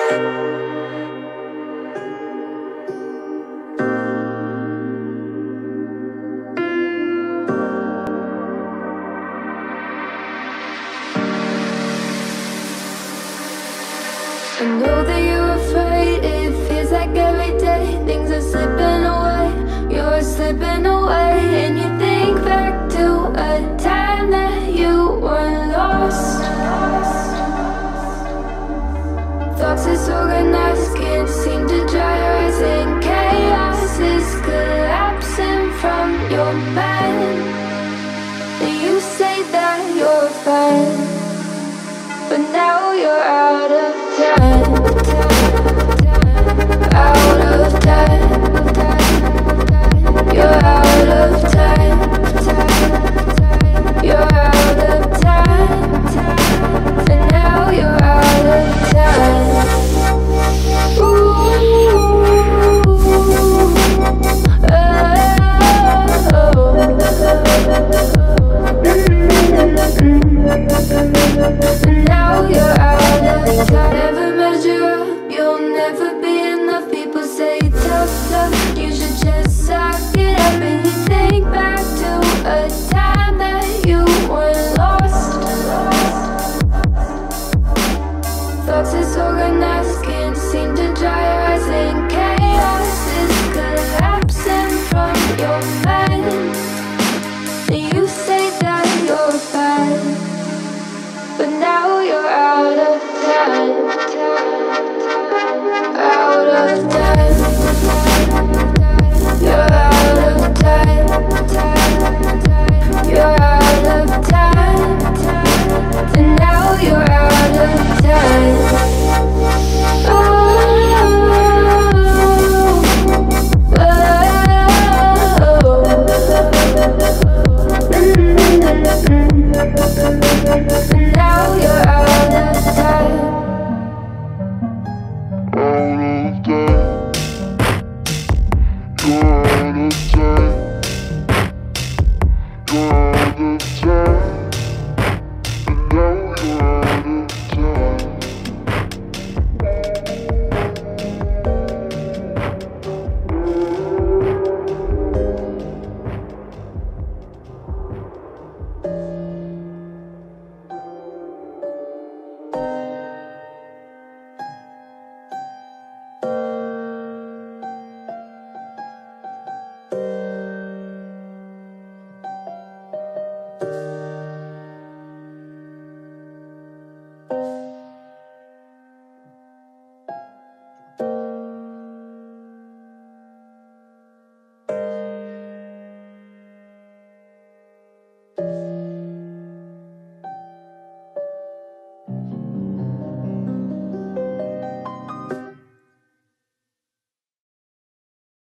I know that you're afraid, it feels like every day things are slipping away, you're slipping away. And you think back to a time that you were lost. Thoughts disorganized, can't seem to dry your eyes, and chaos is collapsing from your mind. And you say that you're fine, but now you're out of time, out of time, you're out of